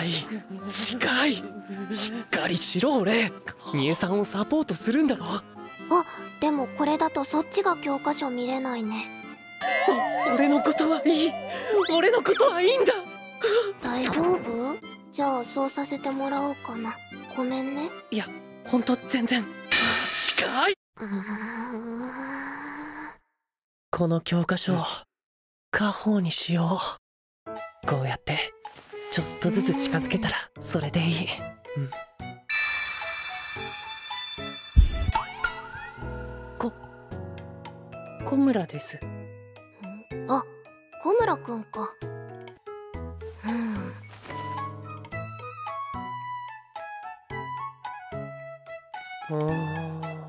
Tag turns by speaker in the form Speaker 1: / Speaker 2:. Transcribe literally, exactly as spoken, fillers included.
Speaker 1: い近い、しっかりしろ俺。乳酸をサポートするんだろ。
Speaker 2: あ、でもこれだとそっちが教科書見れないね。
Speaker 1: 俺のことはいい、俺のことはいいんだ。
Speaker 2: 大丈夫？じゃあそうさせてもらおうかな。ごめんね。
Speaker 1: いやほんと全然。近い。
Speaker 2: うーん、
Speaker 1: この教科書を家宝にしよう。こうやってちょっとずつ近づけたらそれでいい。うんこ小村です。
Speaker 2: あ、小村くんか。うん。
Speaker 1: うーん